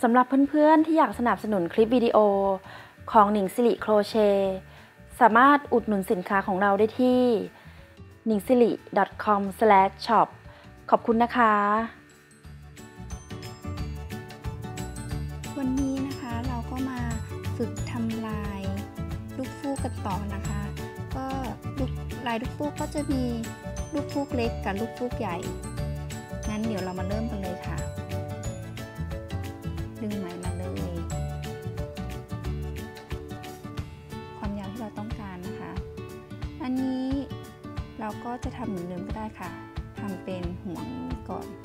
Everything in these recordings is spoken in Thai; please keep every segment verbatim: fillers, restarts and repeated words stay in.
สำหรับเพื่อนๆที่อยากสนับสนุนคลิปวิดีโอของหนิงสิริโครเชต์สามารถอุดหนุนสินค้าของเราได้ที่ หนิงสิริ ดอท คอม สแลช ช็อป ขอบคุณนะคะวันนี้นะคะเราก็มาฝึกทำลายลูกฟูกกันต่อนะคะก็ลายลูกฟูกก็จะมีลูกฟูกเล็กกับลูกฟูกใหญ่งั้นเดี๋ยวเรามาเริ่มกันเลยค่ะดึงไหมมาเลยความยาวที่เราต้องการนะคะอันนี้เราก็จะทำเหมือนเดิมก็ได้ค่ะทำเป็นห่วงนี้ก่อน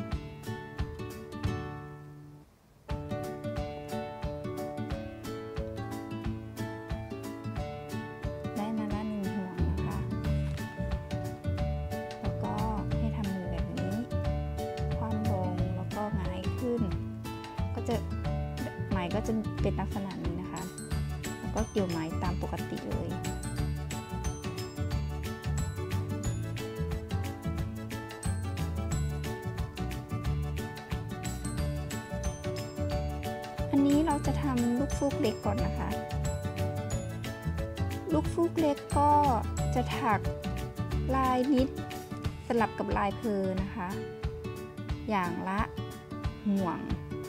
ได้มาละหนึ่งห่วงนะคะแล้วก็ให้ทำมือแบบนี้คว่ำลงแล้วก็หงายขึ้นก็จะไหมก็จะเป็นลักษณะนี้นะคะแล้วก็เกี่ยวไหมตามปกติเลยอันนี้เราจะทำลูกฟูกเล็กก่อนนะคะลูกฟูกเล็กก็จะถักลายนิดสลับกับลายเพลนะคะอย่างละห่วง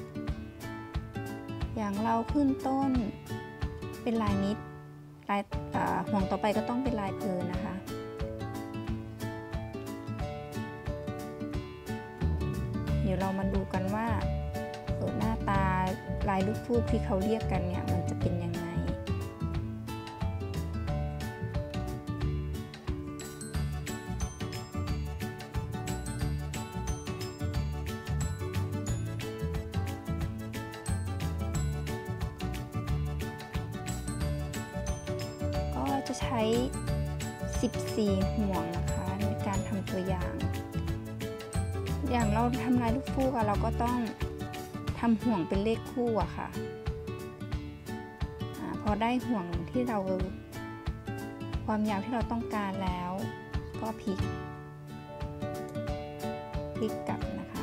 อย่างเราขึ้นต้นเป็นลายนิดลายห่วงต่อไปก็ต้องเป็นลายเพลนะคะเดี๋ยวเรามาดูกันว่าหน้าตาลายลูกฟูกที่เขาเรียกกันเนี่ยมันจะเป็นยังไงก็จะใช้สิบสี่ห่วงนะคะในการทำตัวอย่างอย่างเราทำลายลูกฟูกเราก็ต้องทำห่วงเป็นเลขคู่อะค่ะอพอได้ห่วงที่เราความยาวที่เราต้องการแล้วก็พลิกพลิกกลับนะคะ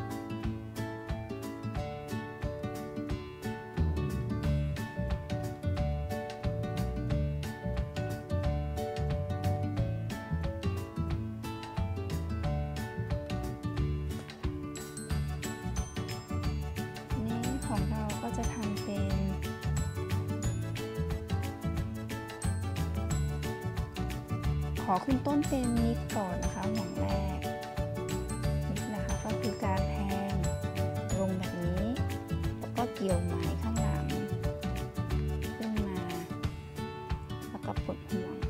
ของเราก็จะทำเป็นขอขึ้นต้นเป็นนิดก่อนนะคะห่วงแรกนิดนะคะก็คือการแทงลงแบบนี้แล้วก็เกี่ยวไหมข้างหลังขึ้นมาแล้วก็ปลดห่วง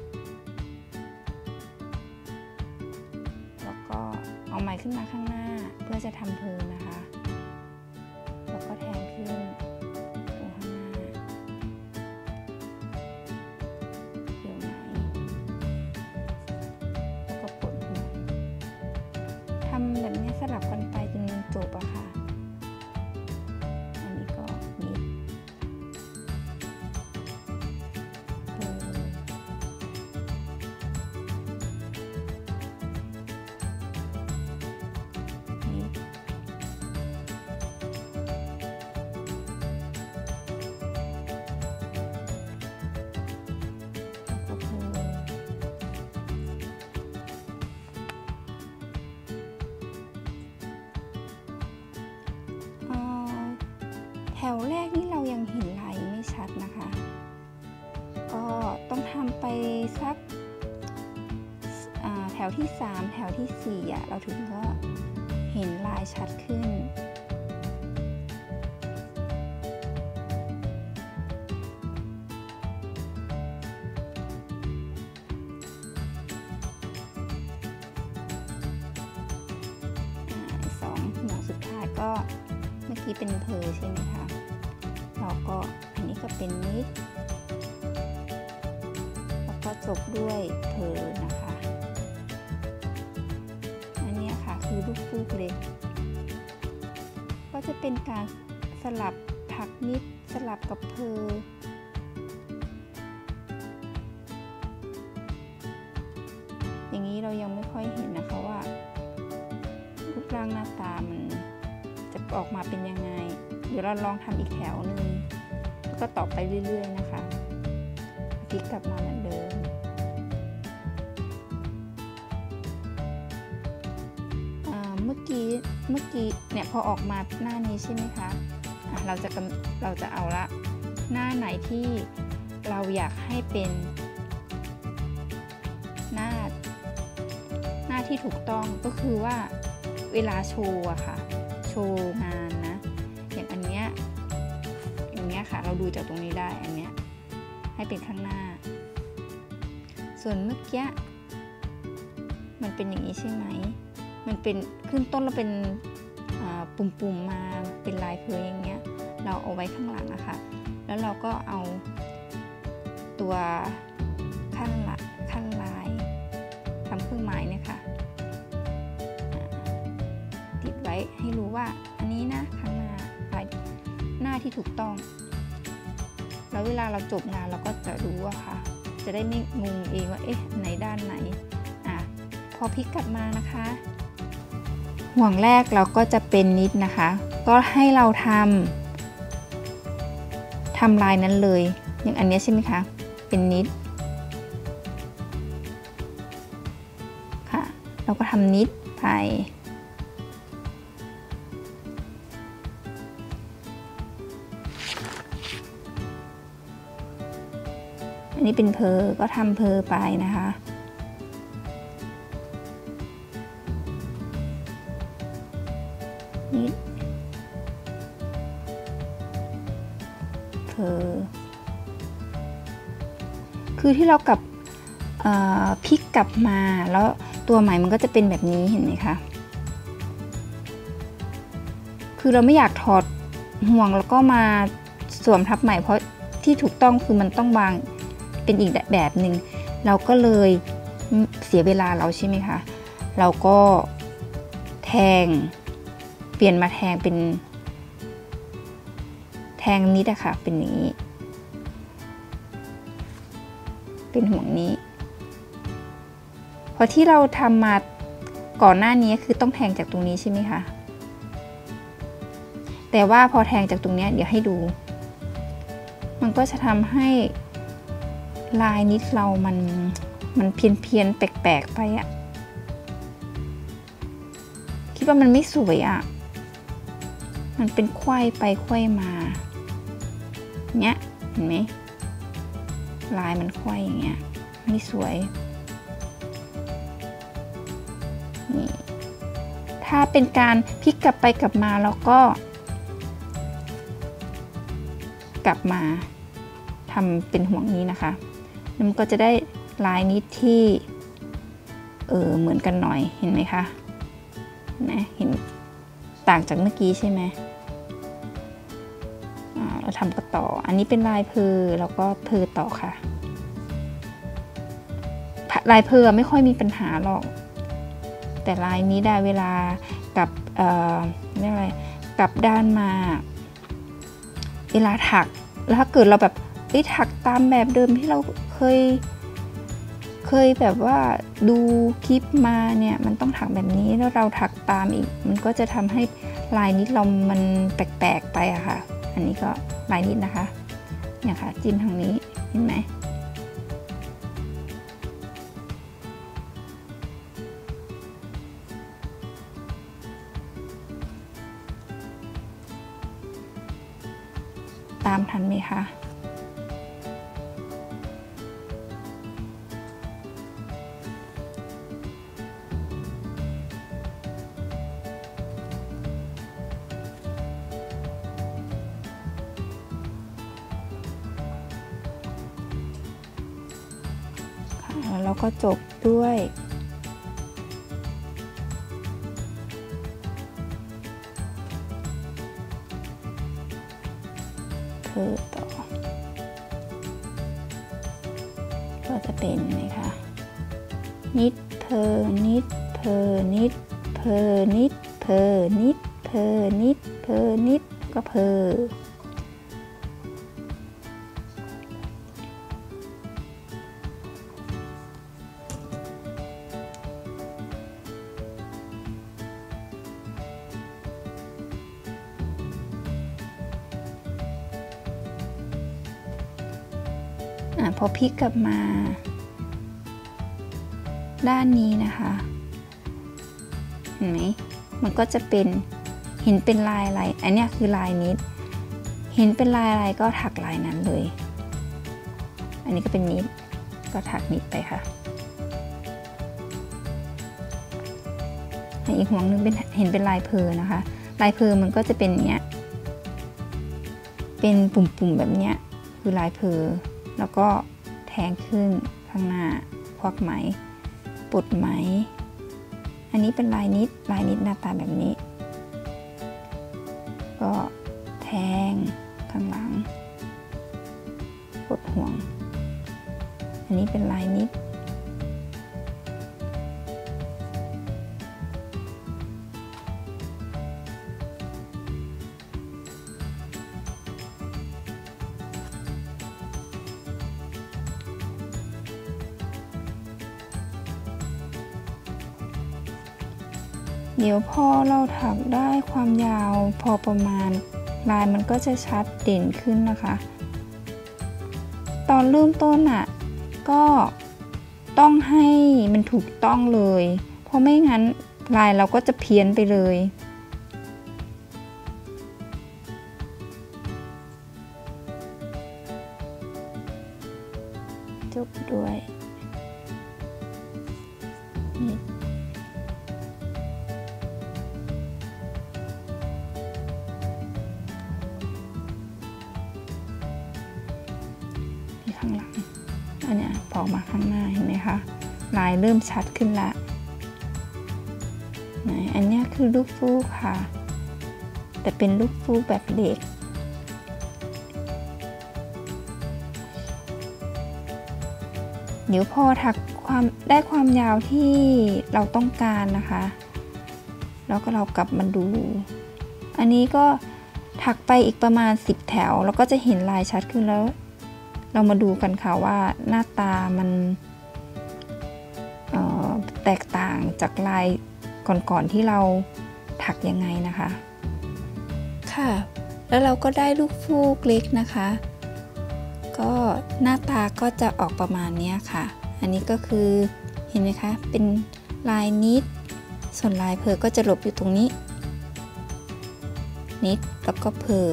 แล้วก็เอาไหมขึ้นมาข้างหน้าเพื่อจะทำเพลิงนะคะแล้วก็แทงขึ้นตรงข้างหน้าเกี่ยวไหมแล้วก็ปลดห่วงทำแบบนี้สลับกันไปจนจบอะค่ะอันนี้ก็นิดเออนิดแถวแรกนี่เรายังเห็นลายไม่ชัดนะคะก็ต้องทำไปสักแถวที่สามแถวที่สี่อ่ะเราถึงก็เห็นลายชัดขึ้นสองห่วงสุดท้ายก็เมื่อกี้เป็นเพลใช่ไหมคะเราก็อันนี้ก็เป็นนิดแล้วก็จบด้วยเพลนะคะอันนี้ค่ะคือลูกฟูกเล็กก็จะเป็นการสลับถักนิดสลับกับเพลอย่างนี้เรายังไม่ค่อยเห็นนะคะว่ารูปร่างหน้าตามันจะออกมาเป็นยังไงเดี๋ยวเราลองทำอีกแถวหนึ่งแล้วก็ต่อไปเรื่อยๆนะคะพลิกกลับมาเหมือนเดิมเมื่อกี้เมื่อกี้เนี่ยพอออกมาหน้านี้ใช่ไหมคะะเราจะเราจะเอาละหน้าไหนที่เราอยากให้เป็นหน้าหน้าที่ถูกต้องก็คือว่าเวลาโชว์อะค่ะโชว์งานนะอย่างอันเนี้ยอย่างเนี้ยค่ะเราดูจากตรงนี้ได้อันเนี้ยให้เป็นข้างหน้าส่วนเมื่อกี้มันเป็นอย่างนี้ใช่ไหมมันเป็นขึ้นต้นแล้วเป็นปุ่มๆมาเป็นลายเพลงอย่างเงี้ยเราเอาไว้ข้างหลังนะคะแล้วเราก็เอาตัวขั้นละขั้นลายทำเครื่องหมายเนี่ยค่ะติดไว้ให้รู้ว่าอันนี้นะข้างหน้าลายหน้าที่ถูกต้องแล้วเวลาเราจบงานเราก็จะรู้ว่าค่ะจะได้ไม่งงเองว่าเอ๊ะไหนด้านไหนอ่ะพอพลิกกลับมานะคะห่วงแรกเราก็จะเป็นนิดนะคะก็ให้เราทำทำลายนั้นเลยอย่างอันนี้ใช่ไหมคะเป็นนิดค่ะเราก็ทำนิดไปอันนี้เป็นเพอก็ทำเพอไปนะคะนิดเพอคือที่เรากลับพลิกกลับมาแล้วตัวไหมมันก็จะเป็นแบบนี้เห็นไหมคะคือเราไม่อยากถอดห่วงแล้วก็มาสวมทับไหมเพราะที่ถูกต้องคือมันต้องวางเป็นอีกแบบหนึ่งเราก็เลยเสียเวลาเราใช่ไหมคะเราก็แทงเปลี่ยนมาแทงเป็นแทงนิดอะค่ะเป็นอย่างนี้เป็นห่วงนี้เพราะที่เราทำมาก่อนหน้านี้คือต้องแทงจากตรงนี้ใช่ไหมคะแต่ว่าพอแทงจากตรงนี้เดี๋ยวให้ดูมันก็จะทำให้ลายนิดเรามันมันเพี้ยนเพียนแปลกๆไปอะคิดว่ามันไม่สวยอะมันเป็นไขว้ไปไขว้มาเนี้ยเห็นไหมลายมันไขว้อย่างเงี้ยไม่สวยนี่ถ้าเป็นการพลิกกลับไปกลับมาแล้วก็กลับมาทำเป็นห่วงนี้นะคะมันก็จะได้ลายนิดที่เออเหมือนกันหน่อยเห็นไหมคะนะเห็นต่างจากเมื่อกี้ใช่ไหมเราทำก็ต่ออันนี้เป็นลายเพอแล้วก็เพอต่อค่ะลายเพอไม่ค่อยมีปัญหาหรอกแต่ลายนี้ได้เวลากับเอ่อเรียกอะไรกลับด้านมาเวลาถักแล้วถ้าเกิดเราแบบไปถักตามแบบเดิมที่เราเคยเคยแบบว่าดูคลิปมาเนี่ยมันต้องถักแบบนี้แล้วเราถักตามอีกมันก็จะทำให้ลายนิดเรามันแปลกๆไปอะค่ะอันนี้ก็ลายนิดนะคะเนี่ยค่ะจิ้มทางนี้เห็นไหมตามทันไหมคะแล้วก็จบด้วยเพอต่อก็จะเป็นนะคะนิดเพอนิดเพอนิดเพอนิดเพอนิดเพอนิดเพอนิดก็เพออ่ะพอพลิกกลับมาด้านนี้นะคะเห็นไหมมันก็จะเป็นเห็นเป็นลายอะไรอันนี้คือลายนิดเห็นเป็นลายอะไรก็ถักลายนั้นเลยอันนี้ก็เป็นนิดก็ถักนิดไปค่ะอีกห่วงนึงเป็นเห็นเป็นลายเพอนะคะลายเพอมันก็จะเป็นเนี้ยเป็นปุ่มๆแบบเนี้ยคือลายเพอแล้วก็แทงขึ้นข้างหน้าควักไหมปลดไหมอันนี้เป็นลายนิดลายนิดหน้าตาแบบนี้ก็แทงข้างหลังปลดห่วงอันนี้เป็นลายนิดเดี๋ยวพอเราถักได้ความยาวพอประมาณลายมันก็จะชัดเด่นขึ้นนะคะตอนเริ่มต้นอ่ะก็ต้องให้มันถูกต้องเลยเพราะไม่งั้นลายเราก็จะเพี้ยนไปเลยจบด้วยนี่ข้างหลังอันเนี้ยพอมาข้างหน้าเห็นไหมคะลายเริ่มชัดขึ้นละไหนอันเนี้ยคือลูกฟูกค่ะแต่เป็นลูกฟูกแบบเหล็กเดี๋ยวพอถักความได้ความยาวที่เราต้องการนะคะแล้วก็เรากลับมาดูอันนี้ก็ถักไปอีกประมาณสิบแถวแล้วก็จะเห็นลายชัดขึ้นแล้วเรามาดูกันค่ะว่าหน้าตามันแตกต่างจากลายก่อนๆที่เราถักยังไงนะคะค่ะแล้วเราก็ได้ลูกฟูกเล็กนะคะก็หน้าตาก็จะออกประมาณนี้ค่ะอันนี้ก็คือเห็นไหมคะเป็นลายนิดส่วนลายเพอก็จะหลบอยู่ตรงนี้นิดแล้วก็เพอ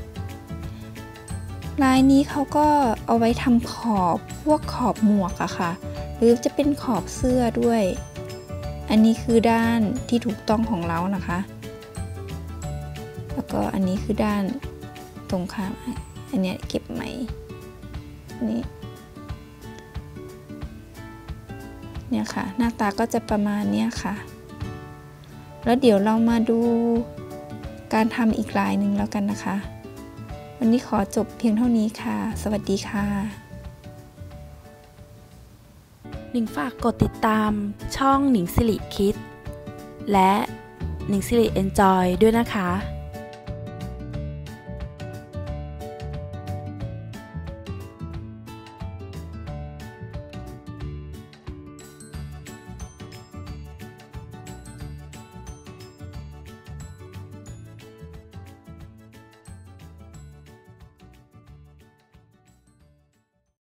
ลายนี้เขาก็เอาไว้ทำขอบพวกขอบหมวกอะค่ะหรือจะเป็นขอบเสื้อด้วยอันนี้คือด้านที่ถูกต้องของเรานะคะแล้วก็อันนี้คือด้านตรงข้ามอันนี้เก็บไหมนี่เนี่ยค่ะหน้าตาก็จะประมาณนี้ค่ะแล้วเดี๋ยวเรามาดูการทำอีกลายหนึ่งแล้วกันนะคะวันนี้ขอจบเพียงเท่านี้ค่ะสวัสดีค่ะหนิงฝากกดติดตามช่องหนิงสิริคิดและหนิงสิริเอนจอยด้วยนะคะ